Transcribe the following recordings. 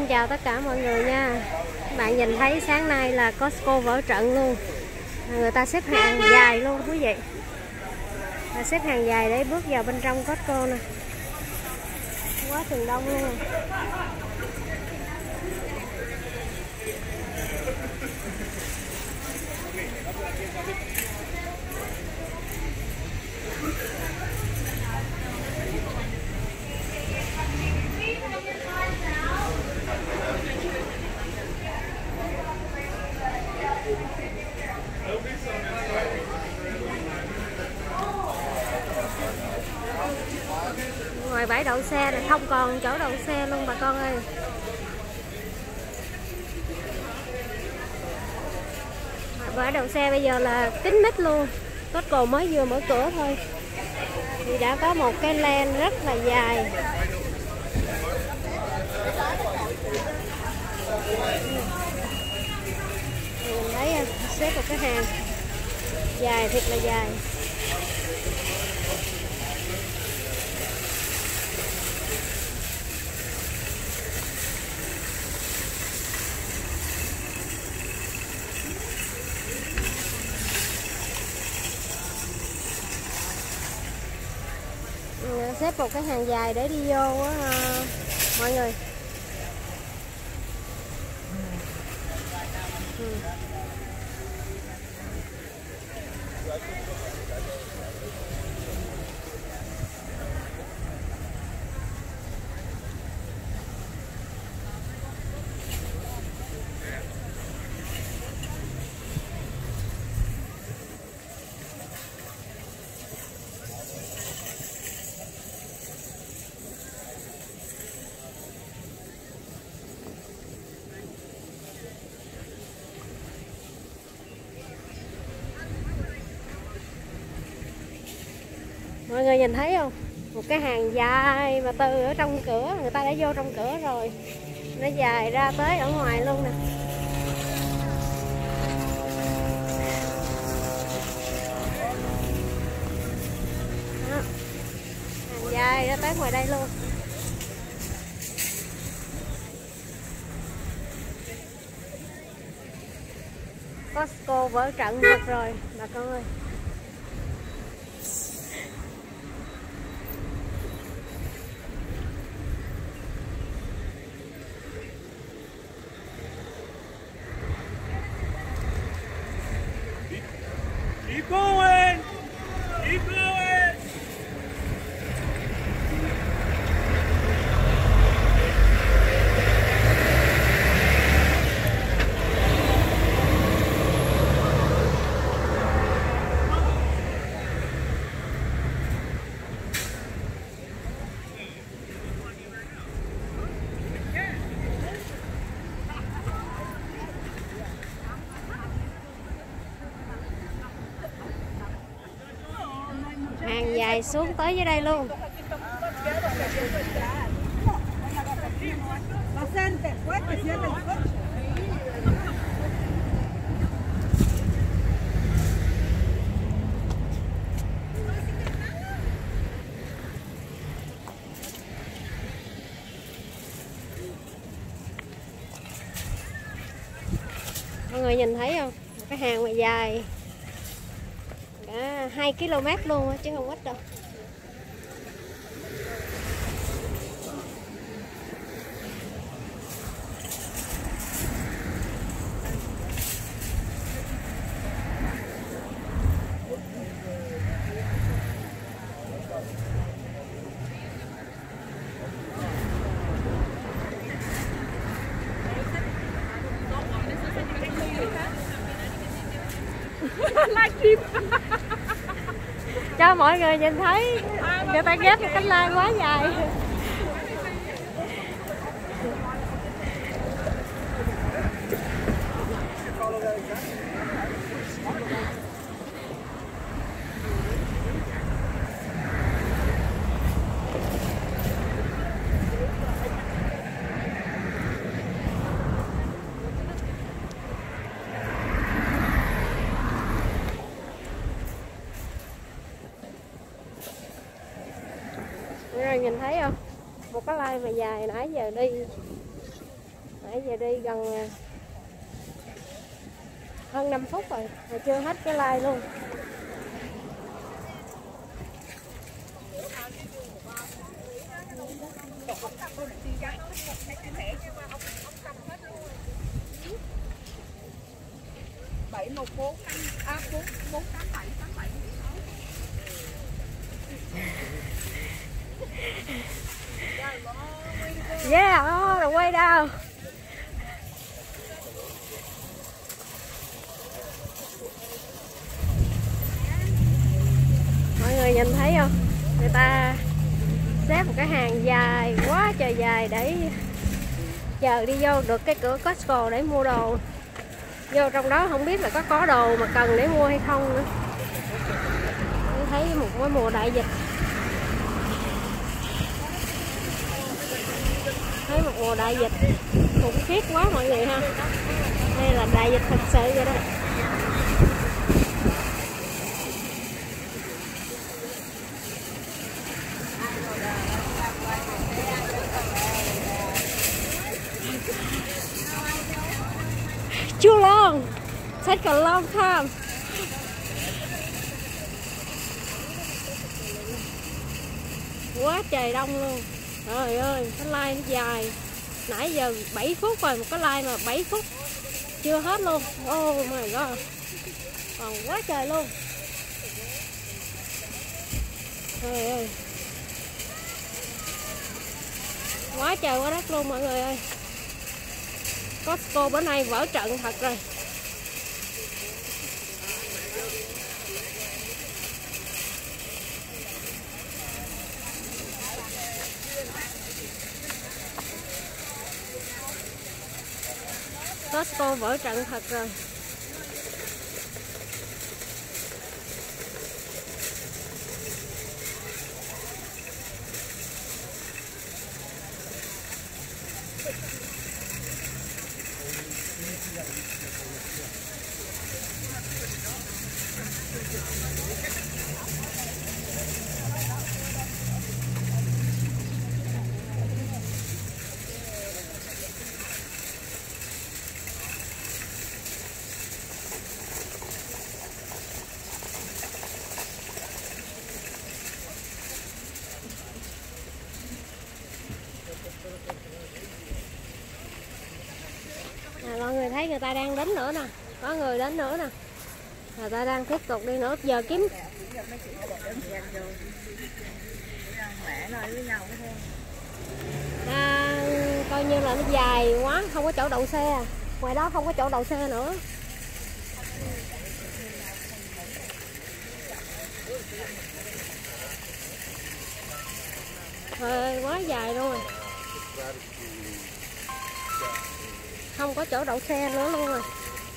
Xin chào tất cả mọi người nha. Các bạn nhìn thấy sáng nay là Costco vỡ trận luôn. Người ta xếp hàng dài luôn quý vị. Xếp hàng dài để bước vào bên trong Costco nè. Quá chừng đông luôn. Ngoài bãi đậu xe này không còn chỗ đậu xe luôn bà con ơi. Bãi đậu xe bây giờ là kín mít luôn. Costco mới vừa mở cửa thôi thì đã có một cái len rất là dài. Mình thấy xếp một cái hàng dài thiệt là dài. Xếp một cái hàng dài để đi vô á mọi người. Mọi người nhìn thấy không? Một cái hàng dài mà từ ở trong cửa, người ta đã vô trong cửa rồi. Nó dài ra tới ở ngoài luôn nè. Đó. Hàng dài ra tới ngoài đây luôn. Costco vỡ trận thật rồi bà con ơi. Keep going! Keep going! Hàng dài xuống tới dưới đây luôn. Mọi người nhìn thấy không? Một cái hàng mà dài cả 2 km luôn chứ không ít đâu. Cho mọi người nhìn thấy người ta ghép một cánh lan quá dài. Rồi nhìn thấy không? Một cái line mà dài nãy giờ đi Nãy giờ đi gần hơn 5 phút rồi mà chưa hết cái like luôn. Yeah, all the way down. Mọi người nhìn thấy không? Người ta xếp một cái hàng dài, quá trời dài để chờ đi vô được cái cửa Costco để mua đồ. Vô trong đó không biết là có đồ mà cần để mua hay không nữa. Thấy một cái mùa đại dịch. Thấy một mùa đại dịch khủng khiếp quá mọi người ha. Đây là đại dịch thật sự vậy đó. Too long. Take a long time. Quá trời đông luôn. Trời ơi, cái line nó dài. Nãy giờ 7 phút rồi, một cái line mà 7 phút chưa hết luôn. Oh my god. Còn quá trời luôn. Trời ơi. Quá trời quá đất luôn mọi người ơi. Costco bữa nay vỡ trận thật rồi. Costco vỡ trận thật rồi. Mọi người thấy người ta đang đến nữa nè, có người đến nữa nè, người ta đang tiếp tục đi nữa. Giờ kiếm coi như là nó dài quá, không có chỗ đậu xe, ngoài đó không có chỗ đậu xe nữa. Trời, quá dài luôn rồi. Không có chỗ đậu xe nữa luôn rồi.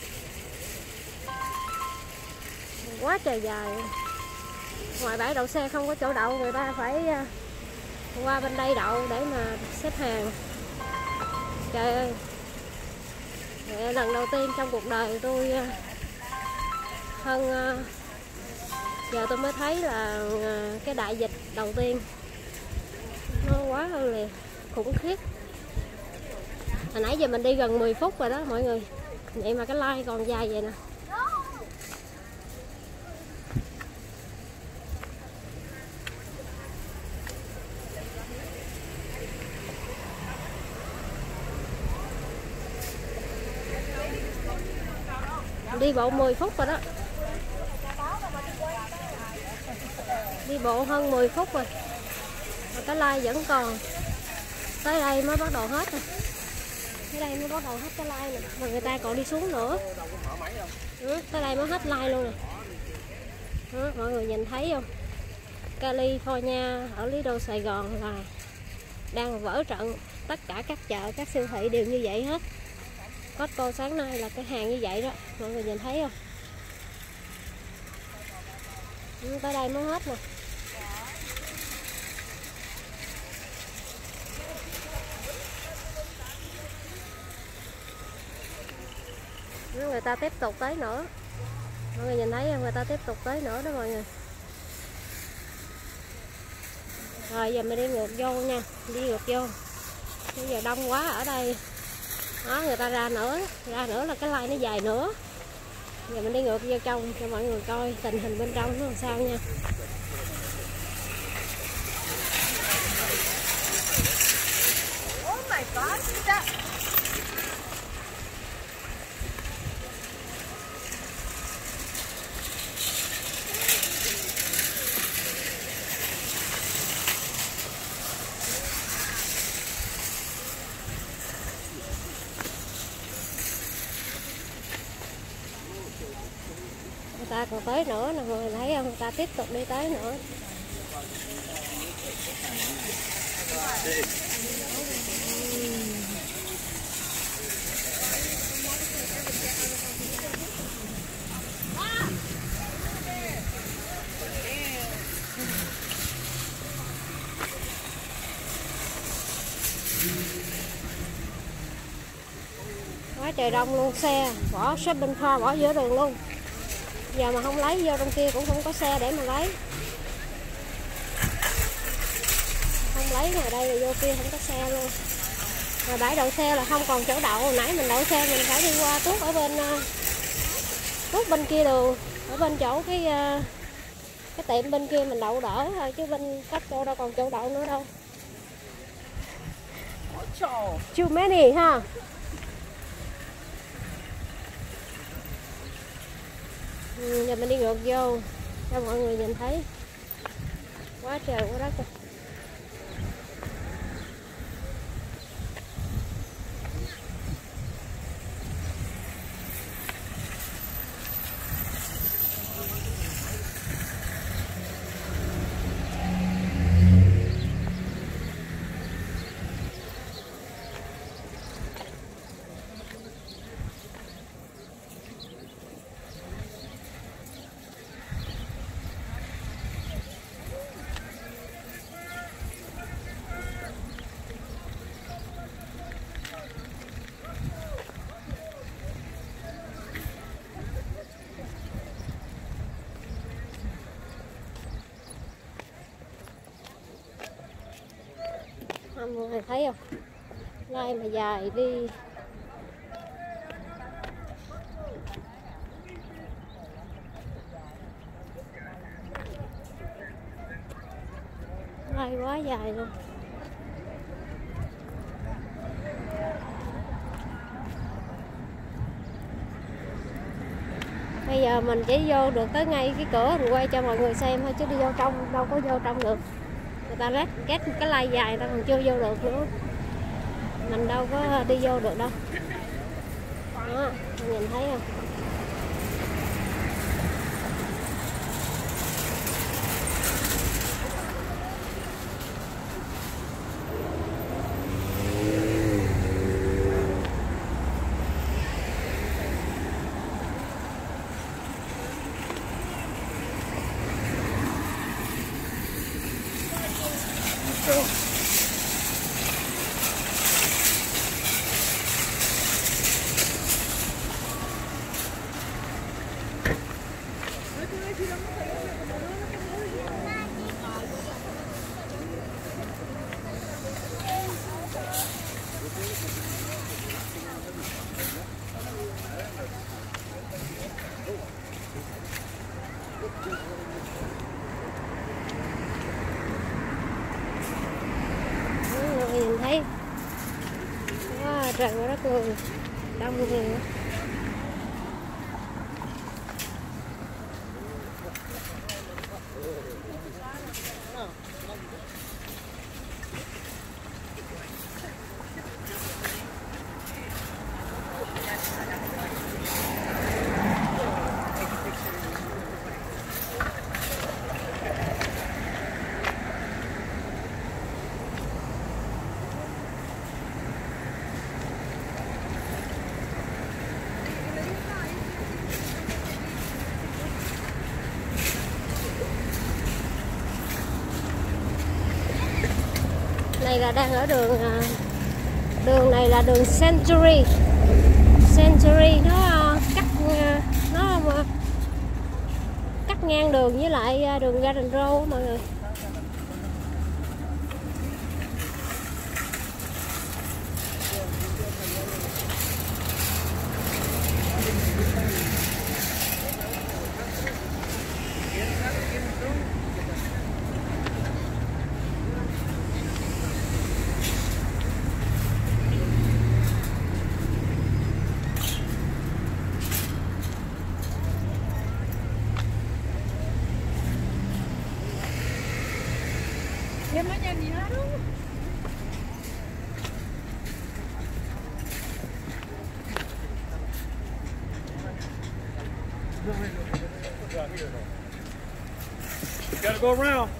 Quá trời dài. Ngoài bãi đậu xe không có chỗ đậu, người ta phải qua bên đây đậu để mà xếp hàng. Trời ơi. Lần đầu tiên trong cuộc đời tôi giờ tôi mới thấy là cái đại dịch đầu tiên nó quá hơn liền, khủng khiếp. Hồi nãy giờ mình đi gần 10 phút rồi đó mọi người. Vậy mà cái line còn dài vậy nè. Đi bộ 10 phút rồi đó. Đi bộ hơn 10 phút rồi. Mà cái line vẫn còn. Tới đây mới bắt đầu hết rồi. Tới đây mới bắt đầu hết cái line nè. Mà người ta còn đi xuống nữa. Tới đây mới hết line luôn nè. Đó, mọi người nhìn thấy không? California ở Lý Đô Sài Gòn là đang vỡ trận. Tất cả các chợ, các siêu thị đều như vậy hết. Costco sáng nay là cái hàng như vậy đó. Mọi người nhìn thấy không? Tới đây mới hết nè. Người ta tiếp tục tới nữa. Mọi người nhìn thấy không? Người ta tiếp tục tới nữa đó mọi người. Rồi giờ mình đi ngược vô nha. Đi ngược vô. Bây giờ đông quá ở đây. Đó, người ta ra nữa là cái line nó dài nữa. Giờ mình đi ngược vô trong cho mọi người coi tình hình bên trong nó làm sao nha. Oh my god, look at that. Người ta còn tới nữa nè, người thấy không? Người ta tiếp tục đi tới nữa. Quá trời đông luôn, xe bỏ shopping cart bỏ giữa đường luôn. Giờ mà không lấy vô trong kia cũng không có xe để mà lấy. Không lấy ngoài đây rồi vô kia không có xe luôn. Mà bãi đậu xe là không còn chỗ đậu. Hồi nãy mình đậu xe mình phải đi qua tuốt ở bên tuốt bên kia đường, ở bên chỗ cái tiệm bên kia mình đậu đỡ thôi, chứ bên Costco đâu còn chỗ đậu nữa đâu. Too many ha. Giờ mình đi ngược vô cho mọi người nhìn thấy. Quá trời quá đất. Mọi người thấy không? Lai mà dài đi. Lai quá dài luôn. Bây giờ mình chỉ vô được tới ngay cái cửa rồi quay cho mọi người xem thôi, chứ đi vô trong đâu có vô trong được. Người ta ghét cái lai dài ta còn chưa vô được nữa. Mình đâu có đi vô được đâu. Đó, nhìn thấy không? Nhìn thấy quá trời quá đất người, đông người. Này là đang ở đường này là đường Century. Nó cắt ngang đường với lại đường Garden Road mọi người. Em nói nhanh gì hết. Gotta go around.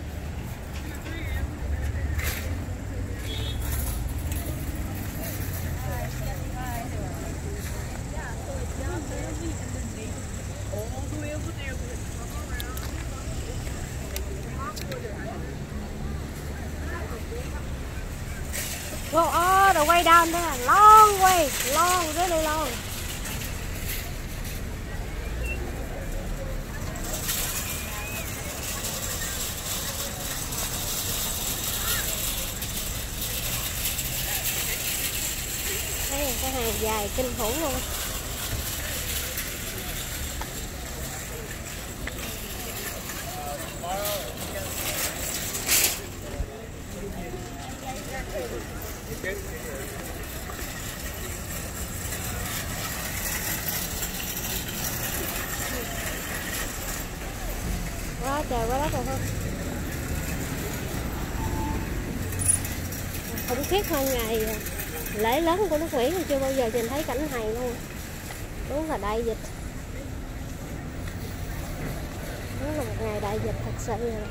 Go all the way down there, long way, long, really long. Đây, cái hàng dài kinh khủng luôn. Quá trời quá đất rồi ha. Khủng khiếp hơn ngày lễ lớn của nước Mỹ, chưa bao giờ nhìn thấy cảnh này luôn. Đúng là đại dịch. Đúng là một ngày đại dịch thật sự rồi.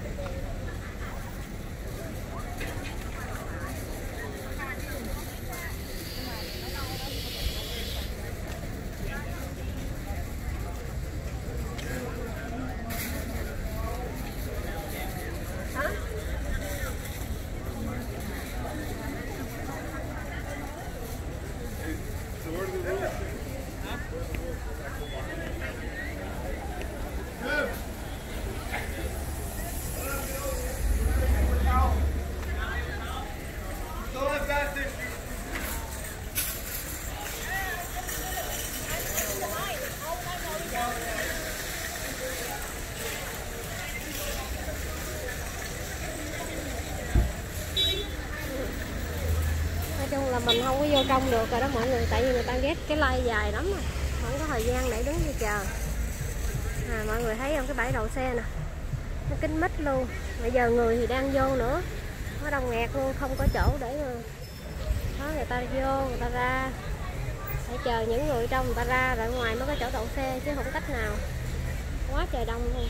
Chung là mình không có vô trong được rồi đó mọi người, tại vì người ta ghét cái line dài lắm rồi, không có thời gian để đứng như chờ. Mọi người thấy không, cái bãi đậu xe nè, nó kín mít luôn. Bây giờ người thì đang vô nữa, nó đông nghẹt luôn, không có chỗ để mà đó, người ta vô, người ta ra, phải chờ những người trong người ta ra rồi ngoài mới có chỗ đậu xe, chứ không cách nào, quá trời đông luôn.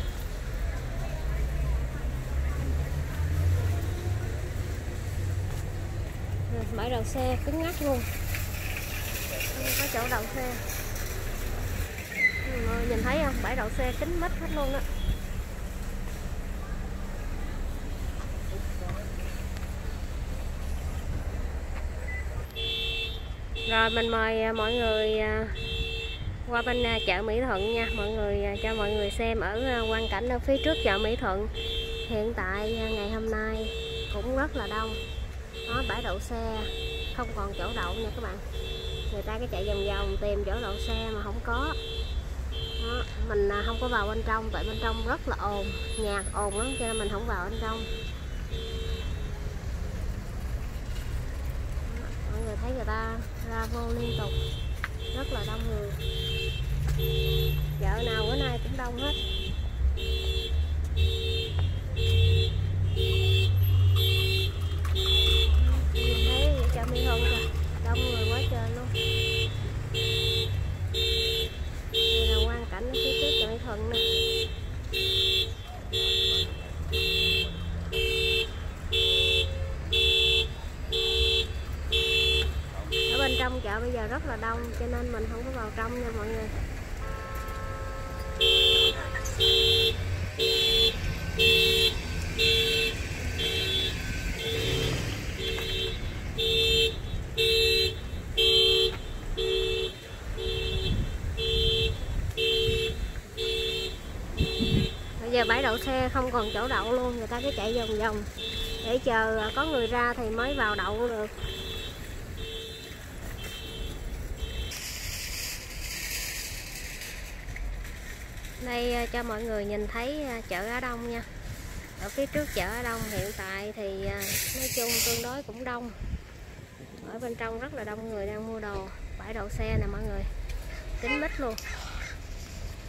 Bãi đậu xe cứng ngắc luôn, không có chỗ đậu xe. Nhìn thấy không, bãi đậu xe kín mít hết luôn đó. Rồi mình mời mọi người qua bên chợ Mỹ Thuận nha mọi người, cho mọi người xem ở quang cảnh ở phía trước chợ Mỹ Thuận. Hiện tại ngày hôm nay cũng rất là đông. Đó, bãi đậu xe không còn chỗ đậu nha các bạn. Người ta cái chạy vòng vòng tìm chỗ đậu xe mà không có. Đó, mình không có vào bên trong, tại bên trong rất là ồn, nhạc ồn lắm cho nên mình không vào bên trong. Đó, mọi người thấy người ta ra vô liên tục, rất là đông người. Chợ nào bữa nay cũng đông hết. Mình thấy chợ Mỹ Thuận kìa, đông người quá trời luôn. Đây là quang cảnh ở phía trước chợ Mỹ Thuận nè. Ở bên trong chợ bây giờ rất là đông cho nên mình không có vào trong nha mọi người. Bây giờ bãi đậu xe không còn chỗ đậu luôn, người ta cứ chạy vòng vòng để chờ có người ra thì mới vào đậu được. Đây cho mọi người nhìn thấy chợ Á Đông nha. Ở phía trước chợ Á Đông hiện tại thì nói chung tương đối cũng đông. Ở bên trong rất là đông người đang mua đồ. Bãi đậu xe nè mọi người, kín mít luôn.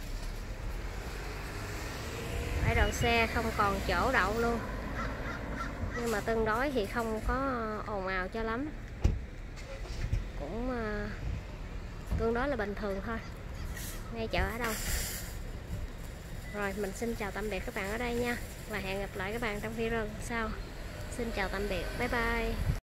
Bãi đậu xe không còn chỗ đậu luôn. nhưng mà tương đối thì không có ồn ào cho lắm, cũng tương đối là bình thường thôi. Ngay chợ ở đâu. Rồi mình xin chào tạm biệt các bạn ở đây nha, và hẹn gặp lại các bạn trong video sau. Xin chào tạm biệt, bye bye.